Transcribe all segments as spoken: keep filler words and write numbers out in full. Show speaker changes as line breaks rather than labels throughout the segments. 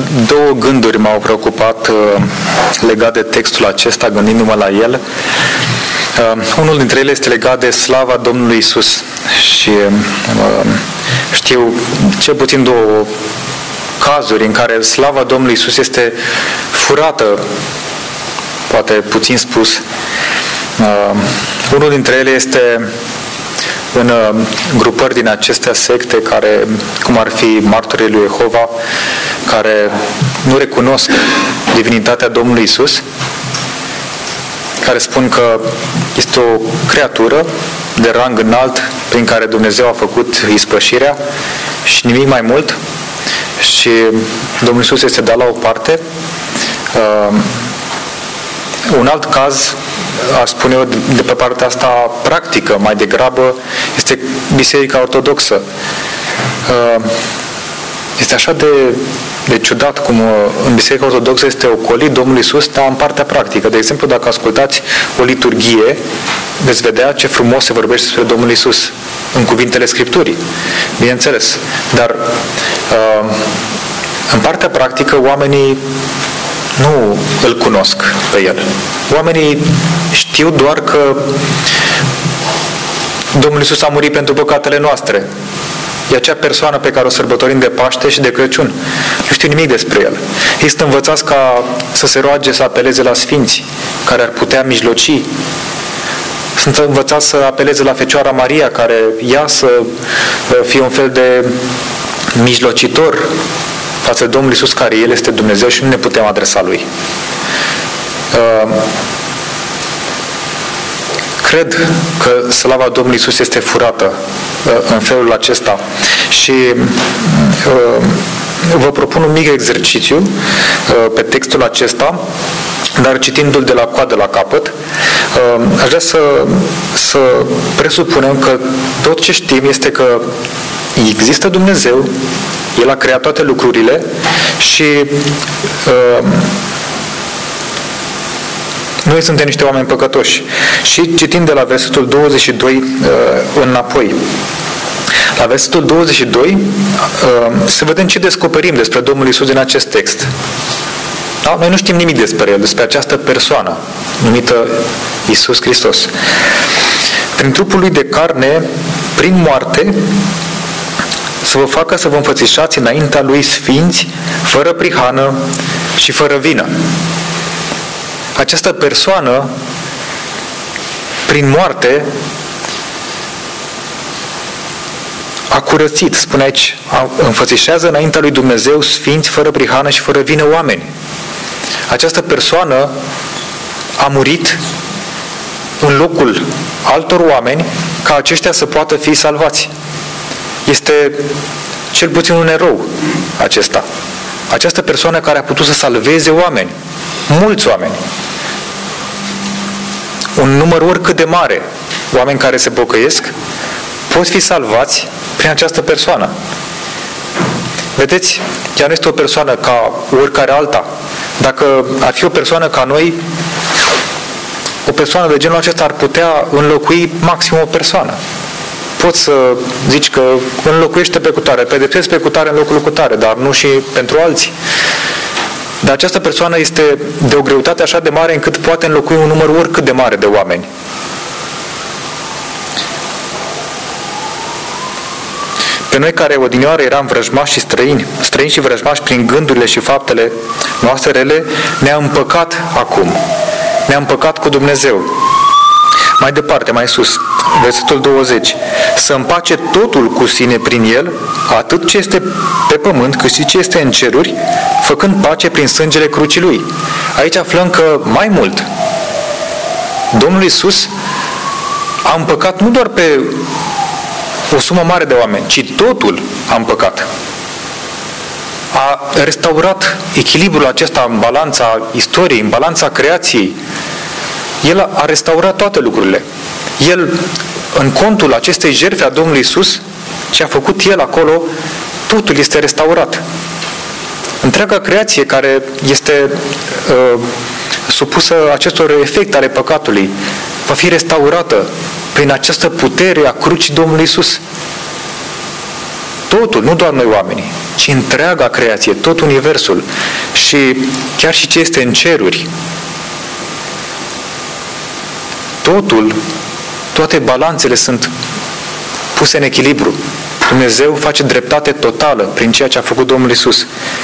două gânduri m-au preocupat legat de textul acesta, gândindu-mă la el. Unul dintre ele este legat de slava Domnului Isus și știu cel puțin două cazuri în care slava Domnului Isus este furată, poate puțin spus. Unul dintre ele este în grupări din acestea secte, care, cum ar fi martorii lui Jehova, care nu recunosc divinitatea Domnului Isus, care spun că este o creatură de rang înalt prin care Dumnezeu a făcut ispășirea și nimic mai mult, și Domnul Isus este dat la o parte. Uh, un alt caz, aș spune eu, de pe partea asta practică, mai degrabă, este Biserica Ortodoxă. Uh, este așa de, de ciudat cum în Biserica Ortodoxă este ocolit Domnul Iisus, dar în partea practică. De exemplu, dacă ascultați o liturghie, veți vedea ce frumos se vorbește despre Domnul Iisus în cuvintele Scripturii, bineînțeles. Dar uh, în partea practică oamenii nu îl cunosc pe El. Oamenii știu doar că Domnul Iisus a murit pentru păcatele noastre. E acea persoană pe care o sărbătorim de Paște și de Crăciun. Nu știu nimic despre El. Ei sunt învățați ca să se roage, să apeleze la Sfinți, care ar putea mijloci. Sunt învățați să apeleze la Fecioara Maria, care ea să fie un fel de mijlocitor față de Domnul Iisus, care El este Dumnezeu și nu ne putem adresa Lui. Cred că slava Domnului Iisus este furată în felul acesta și vă propun un mic exercițiu pe textul acesta, dar citindu-l de la coadă la capăt. Aș vrea să, să presupunem că tot ce știm este că există Dumnezeu, El a creat toate lucrurile și uh, noi suntem niște oameni păcătoși. Și citind de la versetul douăzeci și doi uh, înapoi. La versetul douăzeci și doi uh, să vedem ce descoperim despre Domnul Iisus din acest text. Da? Noi nu știm nimic despre El, despre această persoană numită Iisus Hristos. Prin trupul Lui de carne, prin moarte, să vă facă să vă înfățișați înaintea Lui sfinți, fără prihană și fără vină. Această persoană, prin moarte, a curățit, spune aici, înfățișează înaintea lui Dumnezeu sfinți, fără prihană și fără vină oameni. Această persoană a murit în locul altor oameni ca aceștia să poată fi salvați. Este cel puțin un erou acesta. Această persoană care a putut să salveze oameni, mulți oameni, un număr oricât de mare, oameni care se pocăiesc, pot fi salvați prin această persoană. Vedeți, ea nu este o persoană ca oricare alta. Dacă ar fi o persoană ca noi, o persoană de genul acesta ar putea înlocui maxim o persoană. Poți să zici că înlocuiește pe cutare, pedepsești pe cutare în locul cutare, dar nu și pentru alții. Dar această persoană este de o greutate așa de mare încât poate înlocui un număr oricât de mare de oameni. Pe noi care odinioară eram vrăjmași și străini, străini și vrăjmași prin gândurile și faptele noastre rele, ne-a împăcat acum. Ne-a împăcat cu Dumnezeu. Mai departe, mai sus, versetul douăzeci. Să împace totul cu sine prin El, atât ce este pe pământ, cât și ce este în ceruri, făcând pace prin sângele crucii Lui. Aici aflăm că mai mult, Domnul Iisus a împăcat nu doar pe o sumă mare de oameni, ci totul a împăcat. A restaurat echilibrul acesta în balanța istoriei, în balanța creației. El a restaurat toate lucrurile. El, în contul acestei jertfe a Domnului Iisus, ce a făcut El acolo, totul este restaurat. Întreaga creație care este uh, supusă acestor efecte ale păcatului, va fi restaurată prin această putere a crucii Domnului Iisus. Totul, nu doar noi oamenii, ci întreaga creație, tot universul și chiar și ce este în ceruri. Totul, toate balanțele sunt puse în echilibru. Dumnezeu face dreptate totală prin ceea ce a făcut Domnul Iisus.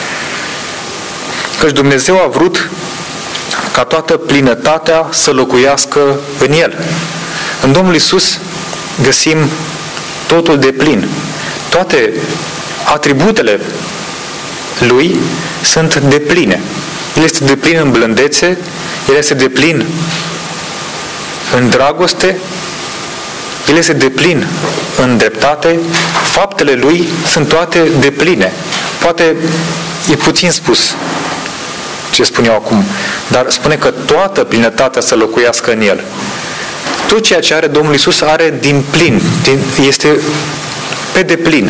Căci Dumnezeu a vrut ca toată plinătatea să locuiască în El. În Domnul Iisus găsim totul de plin. Toate atributele Lui sunt depline. El este deplin în blândețe, El este deplin în dragoste, El este deplin în dreptate, faptele Lui sunt toate depline. Poate e puțin spus ce spun eu acum, dar spune că toată plinătatea să locuiască în El. Tot ceea ce are Domnul Iisus are din plin, din, este pe deplin.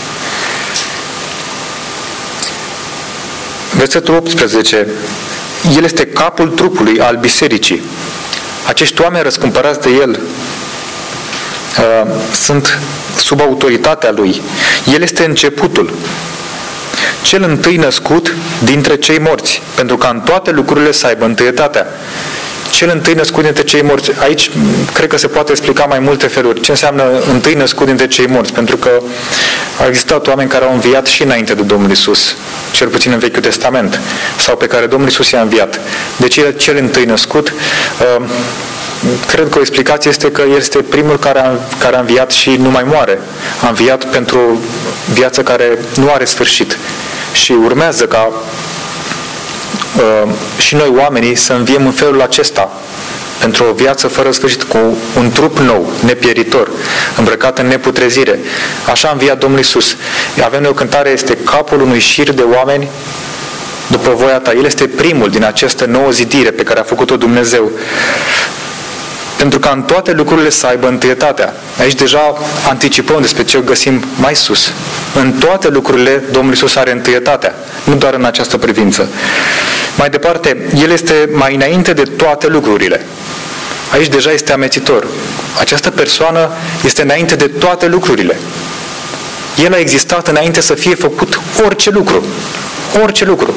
Versetul optsprezece. El este capul trupului al bisericii. Acești oameni răscumpărați de El uh, sunt sub autoritatea Lui. El este începutul, cel întâi născut dintre cei morți, pentru ca în toate lucrurile să aibă întâietatea. Cel întâi născut dintre cei morți. Aici cred că se poate explica mai multe feluri. Ce înseamnă întâi născut dintre cei morți? Pentru că au existat oameni care au înviat și înainte de Domnul Iisus, cel puțin în Vechiul Testament, sau pe care Domnul Iisus i-a înviat. Deci el cel întâi născut. Cred că o explicație este că el este primul care a, care a înviat și nu mai moare. A înviat pentru o viață care nu are sfârșit. Și urmează ca uh, și noi oamenii să înviem în felul acesta, pentru o viață fără sfârșit, cu un trup nou, nepieritor, îmbrăcat în neputrezire. Așa a înviat Domnul Iisus. Avem noi o cântare, este capul unui șir de oameni după voia ta. El este primul din această nouă zidire pe care a făcut-o Dumnezeu. Pentru ca în toate lucrurile să aibă întâietatea. Aici deja anticipăm despre ce o găsim mai sus. În toate lucrurile Domnul Iisus are întâietatea, nu doar în această privință. Mai departe, El este mai înainte de toate lucrurile. Aici deja este amețitor. Această persoană este înainte de toate lucrurile. El a existat înainte să fie făcut orice lucru. Orice lucru.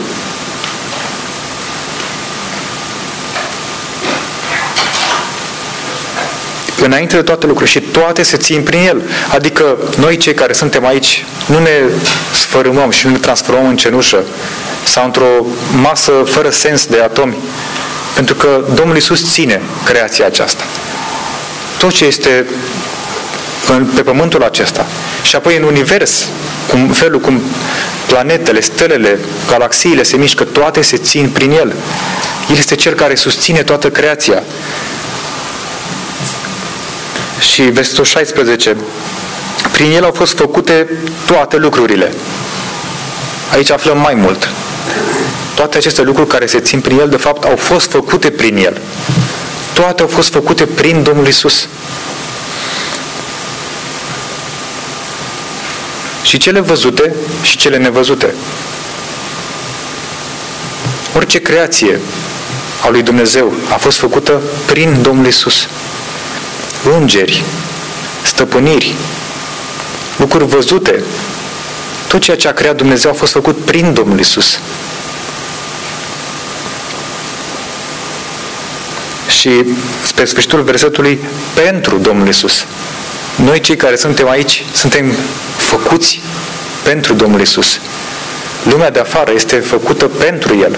Înainte de toate lucrurile, și toate se țin prin El. Adică noi cei care suntem aici nu ne sfărâmăm și nu ne transformăm în cenușă sau într-o masă fără sens de atomi, pentru că Domnul Iisus ține creația aceasta. Tot ce este în, pe pământul acesta și apoi în univers, cum, felul cum planetele, stelele, galaxiile se mișcă, toate se țin prin El. El este Cel care susține toată creația. Și versetul șaisprezece. Prin El au fost făcute toate lucrurile. Aici aflăm mai mult. Toate aceste lucruri care se țin prin El, de fapt, au fost făcute prin El. Toate au fost făcute prin Domnul Iisus. Și cele văzute și cele nevăzute. Orice creație a lui Dumnezeu a fost făcută prin Domnul Iisus. Îngeri, stăpâniri, lucruri văzute, tot ceea ce a creat Dumnezeu a fost făcut prin Domnul Iisus. Și spre sfârșitul versetului, pentru Domnul Iisus. Noi cei care suntem aici, suntem făcuți pentru Domnul Iisus. Lumea de afară este făcută pentru El.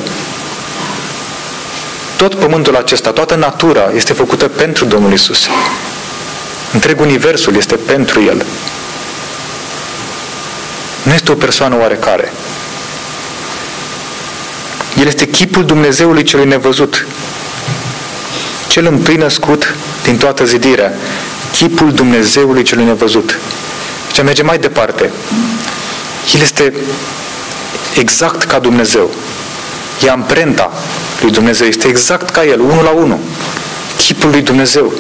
Tot pământul acesta, toată natura este făcută pentru Domnul Iisus. Întreg universul este pentru El. Nu este o persoană oarecare. El este chipul Dumnezeului celui nevăzut. Cel întâi născut din toată zidirea. Chipul Dumnezeului celui nevăzut. Și merge mai departe. El este exact ca Dumnezeu. E amprenta lui Dumnezeu. Este exact ca El, unul la unul. Chipul lui Dumnezeu.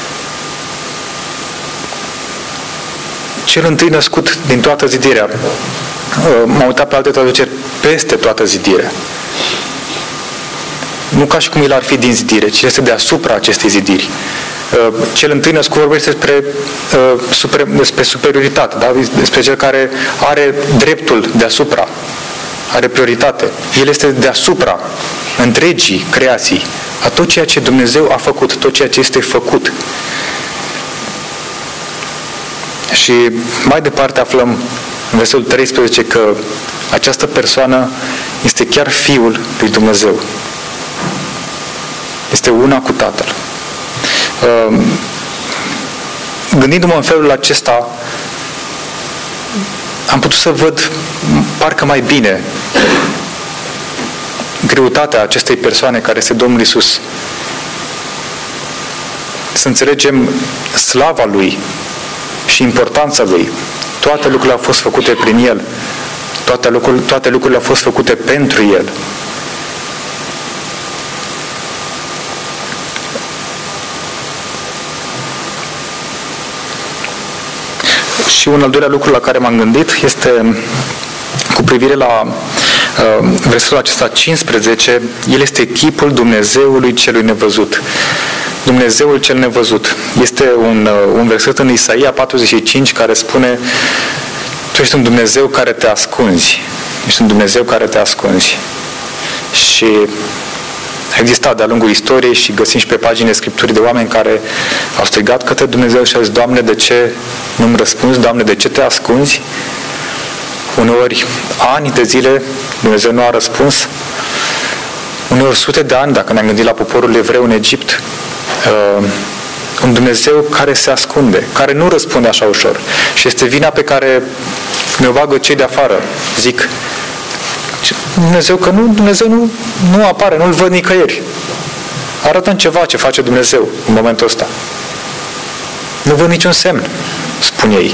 Cel întâi născut din toată zidirea. M-am uitat pe alte traduceri, peste toată zidirea. Nu ca și cum El ar fi din zidire, ci este deasupra acestei zidiri. Cel întâi născut vorbește despre, despre superioritate, da? Despre cel care are dreptul deasupra, are prioritate. El este deasupra întregii creații, a tot ceea ce Dumnezeu a făcut, tot ceea ce este făcut. Și mai departe aflăm în versetul treisprezece că această persoană este chiar Fiul lui Dumnezeu. Este una cu Tatăl. Gândindu-mă în felul acesta, am putut să văd parcă mai bine greutatea acestei persoane care este Domnul Iisus. Să înțelegem slava Lui și importanța Lui. Toate lucrurile au fost făcute prin El. Toate lucrurile, toate lucrurile au fost făcute pentru El. Și un al doilea lucru la care m-am gândit este cu privire la uh, versetul acesta cincisprezece, el este chipul Dumnezeului celui nevăzut. Dumnezeul cel nevăzut. Este un, uh, un verset în Isaia patruzeci și cinci care spune: Tu ești un Dumnezeu care te ascunzi. Ești un Dumnezeu care te ascunzi. Și a existat de-a lungul istoriei și găsim și pe paginile Scripturii de oameni care au strigat către Dumnezeu și au zis: Doamne, de ce nu-mi răspunzi? Doamne, de ce te ascunzi? Uneori ani de zile Dumnezeu nu a răspuns. Uneori sute de ani, dacă ne-am gândit la poporul evreu în Egipt. Uh, un Dumnezeu care se ascunde, care nu răspunde așa ușor. Și este vina pe care ne-o bagă cei de afară. Zic, Dumnezeu, că nu, Dumnezeu nu, nu apare, nu-L văd nicăieri. Arată-mi ceva ce face Dumnezeu în momentul ăsta. Nu văd niciun semn, spun ei.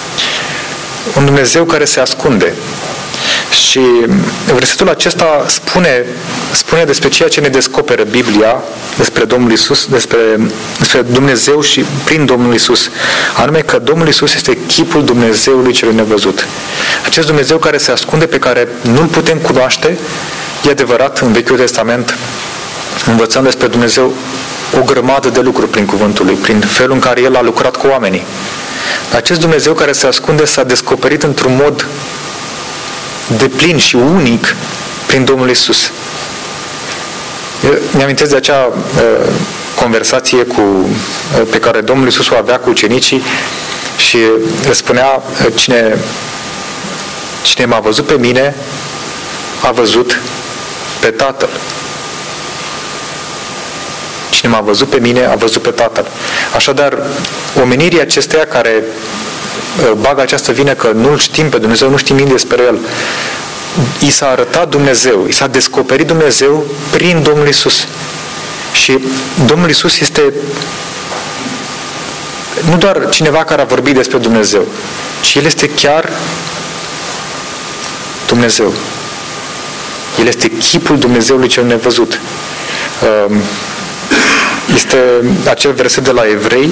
Un Dumnezeu care se ascunde. Și versetul acesta spune, spune despre ceea ce ne descoperă Biblia, despre Domnul Iisus, despre, despre Dumnezeu și prin Domnul Iisus. Anume că Domnul Iisus este chipul Dumnezeului celui nevăzut. Acest Dumnezeu care se ascunde, pe care nu-L putem cunoaște, e adevărat, în Vechiul Testament învățăm despre Dumnezeu o grămadă de lucruri prin cuvântul Lui, prin felul în care El a lucrat cu oamenii. Acest Dumnezeu care se ascunde s-a descoperit într-un mod deplin și unic prin Domnul Iisus. Mi-amintesc de acea uh, conversație cu, uh, pe care Domnul Iisus o avea cu ucenicii și le spunea: uh, cine, cine m-a văzut pe mine, a văzut pe Tatăl. Cine m-a văzut pe mine, a văzut pe Tatăl. Așadar, omenirii acesteia care bagă această vină că nu-L știm pe Dumnezeu, nu știm nimic despre El, i s-a arătat Dumnezeu, i s-a descoperit Dumnezeu prin Domnul Iisus. Și Domnul Iisus este nu doar cineva care a vorbit despre Dumnezeu, ci El este chiar Dumnezeu. El este chipul Dumnezeului cel nevăzut. Este acel verset de la Evrei,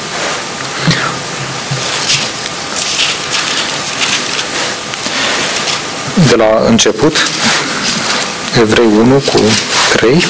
de la început, Evrei unu cu trei.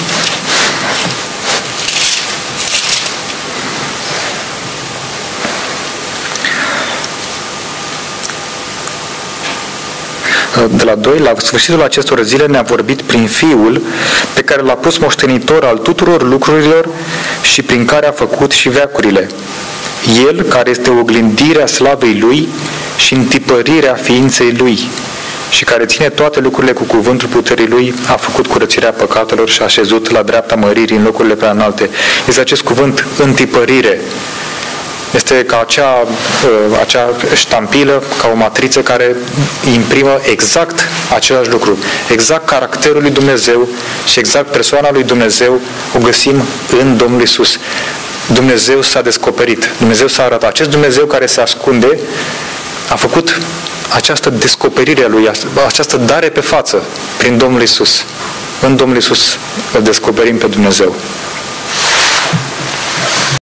De la doi, la sfârșitul acestor zile ne-a vorbit prin Fiul, pe care l-a pus moștenitor al tuturor lucrurilor și prin care a făcut și veacurile. El, care este oglindirea slavei Lui și întipărirea ființei Lui, și care ține toate lucrurile cu cuvântul puterii Lui, a făcut curățirea păcatelor și a așezut la dreapta măririi în locurile prea înalte. Este acest cuvânt întipărire. Este ca acea, acea ștampilă, ca o matriță care imprimă exact același lucru. Exact caracterul lui Dumnezeu și exact persoana lui Dumnezeu o găsim în Domnul Iisus. Dumnezeu s-a descoperit. Dumnezeu s-a arătat. Acest Dumnezeu care se ascunde a făcut această descoperire a Lui, această dare pe față prin Domnul Iisus. În Domnul Iisus îl descoperim pe Dumnezeu.